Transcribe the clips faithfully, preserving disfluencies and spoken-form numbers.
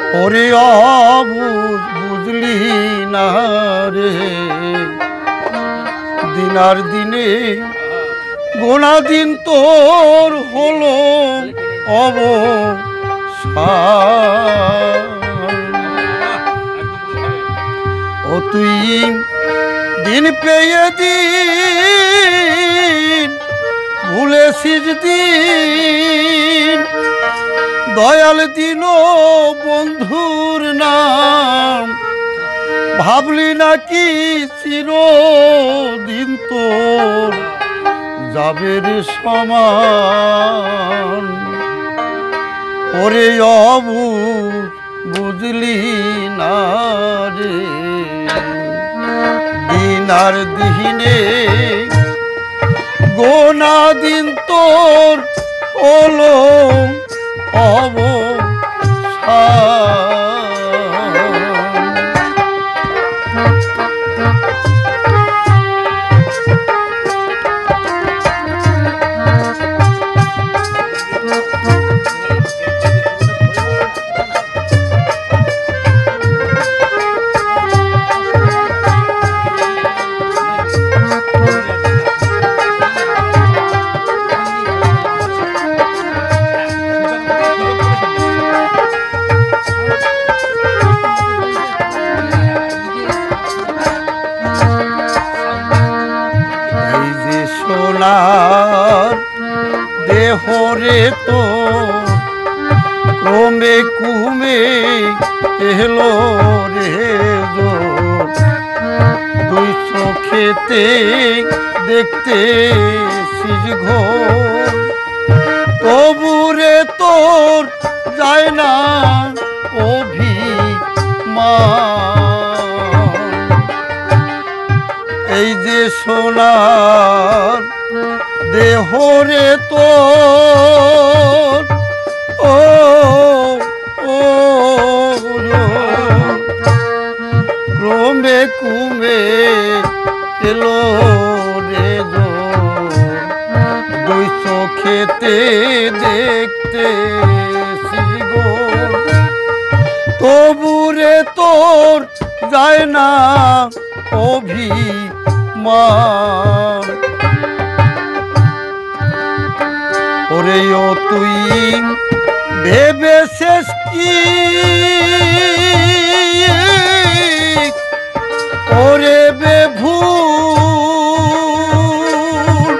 ওরে অবুঝ বুঝলি না রে, দিনার দিনে গোনা দিন তোর হলো অবসান। ও তুই দিন পেয়ে দিন ভুলেছিস দিন, দয়াল দিল বন্ধুর নাম, ভাবলি নাকি চিরদিন তোর যাবে রে সমান। ওরে অবুঝ বুঝলি না রে, দিনার দিনে গোনা দিন তোর হলো অবসান। সোনার দেহরে তো ক্রমে কুমে এলো রে জোর, দুই চোখেতে দেখতে সিজ ঘোর, তবুরে তোর যায় না অভিমান। এই যে সোনার দেহরে তোর ও ও ক্রমে কুমে এলো রে জোর, দুই চোখেতে দেখতে সিগোর, তবুরে তোর যায় না অভিমান। ওরে ও তুই ভেবে শেষ কি ওরে বেভুল,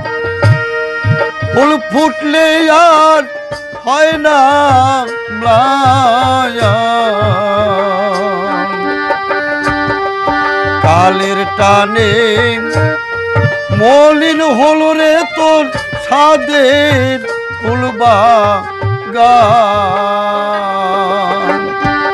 ফুল ফুটলে আর হয় না ম্লান, কালের টানে মলিন হল রে তোর ছাদের ফুলবাগান।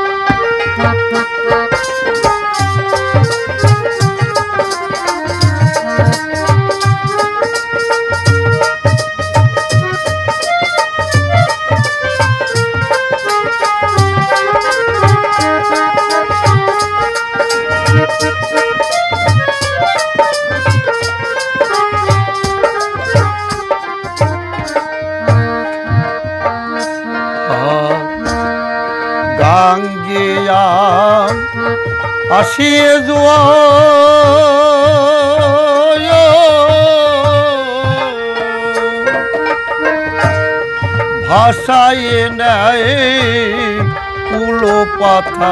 গাঙ্গেয়ান আসিয়ে জোয়া ভাষায় নেয় কুলো পাথা,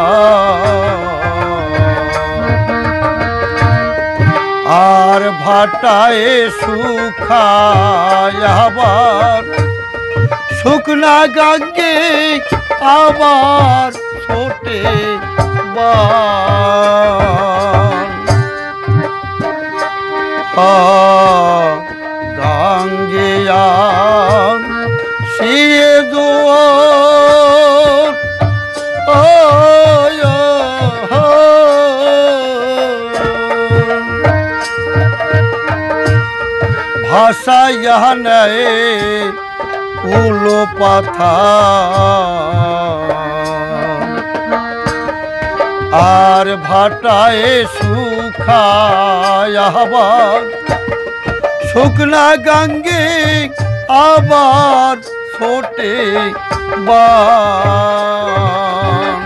আর ভাটায় শুকায় আবার শুকনা গাঙ্গে আবার ছোটে বান। গাঙ্গেয়ান শিয়ে জোয়ার ভাষা ইহা নেয় কুলো পাথা, আর ভাটায় শুকায় আবার শুকনা গাঙ্গে আবার ছোটে বান।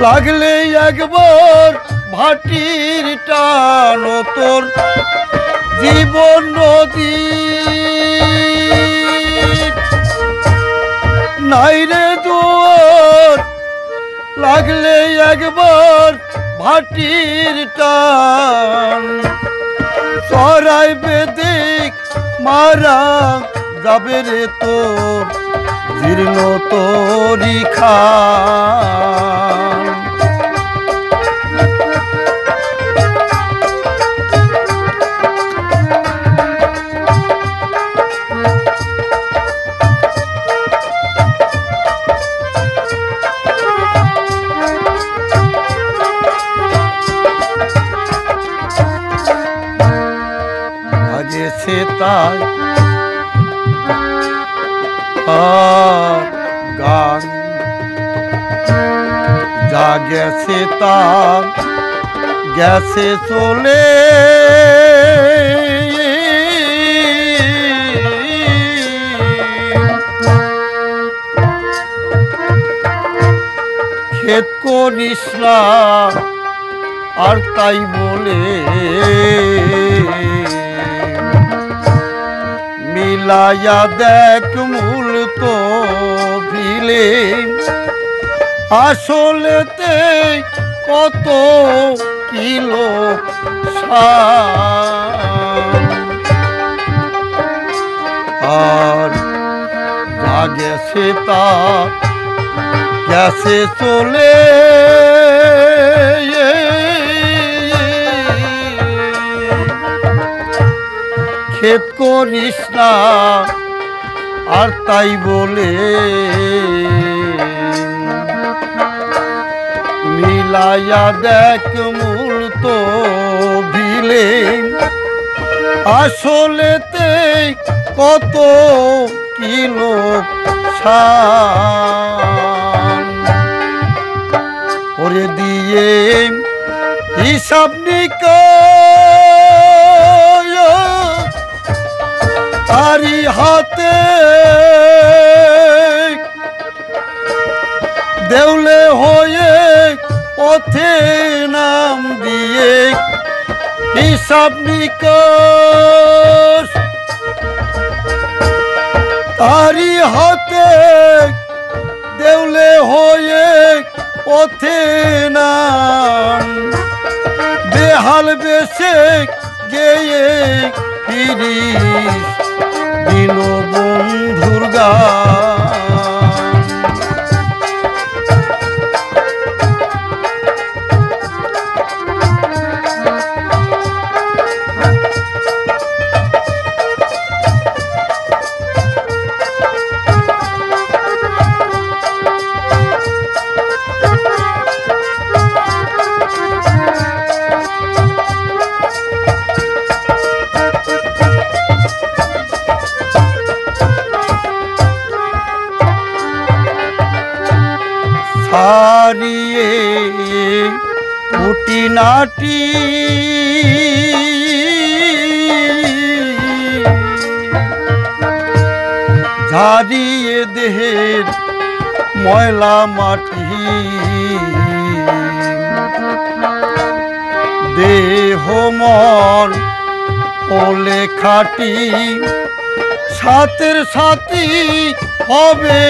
লাগলে একবার ভাটির টান তোর জীবন নদী নাই রে দুয়ার লাগলে একবার ভাটির টান চড়াই বেদিক মারা যাবে রে তোর জীর্ণ তরি খান গেছে তাই গান যা গেছে তা গেছে চলে খেদ করিস না আর তাই বলে মিলাইয়া দেখ মূল তো ভিলে আসলেতে কত কিলো আর যা গেছে তা গেছে চলে খেদ করিস না আর তাই বলে মিলাইয়া দেখ মূল তো ভিলে আসলেতে কত কিলো সান ওরে দিয়ে হিসাব নিকাশ তারি হাতে দেউলে হয়ে পথে নাম দিয়ে হিসাব নিকাশ তারি হাতে দেউলে হয়ে পথে নাম বেহাল বেশে গেয়ে ফিরিস দিন বন্ধুর গান হারিয়ে ফুটি নাটি ঝারিয়ে দেহের ময়লা মাটি দেহ মন ওলে খাটি সাথের সাথী হবে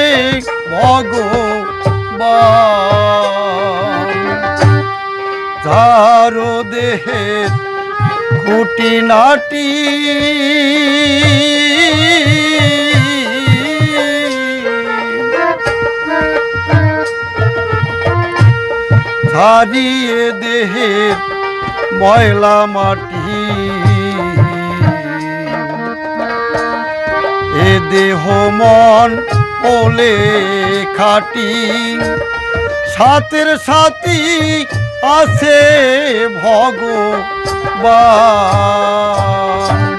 ভগবান যারো দেহের খুঁটি নাটি ছাড়িয়ে দেহের ময়লা মাটি এ দেহ মন ওলে খাটি সাথের সাথী আছে ভগবান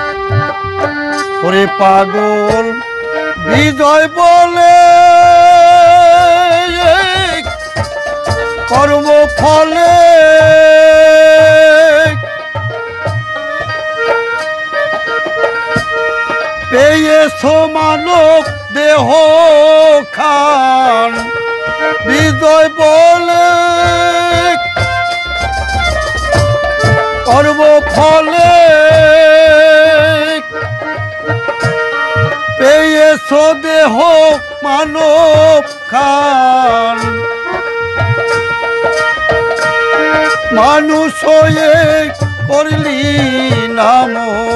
ওরে পাগল বিজয় বলে কর্ম ফলে পেয়েছো মানব দেহ খান বিজয় বলে মানব খান মানুষ হয়ে করলি নাম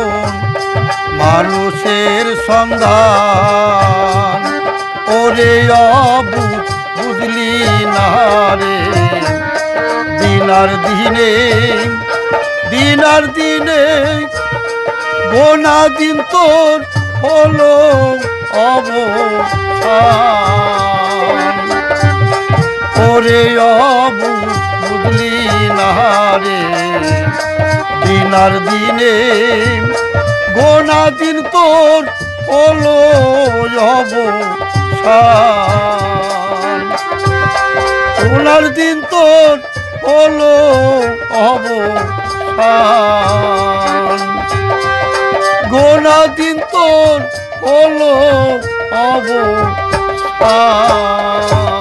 মানুষের সন্ধান ওরে অবু বুঝলি না রে দিনার দিনে দিনার দিনে গোনা দিন তোর হলো অবসান ওরে অবু বুঝলি না রে দিনার দিনে গোনা দিন তোর হলো অবসান গোনার দিন তোর হলো অবসান গোনা দিন তোর হলো অবসান।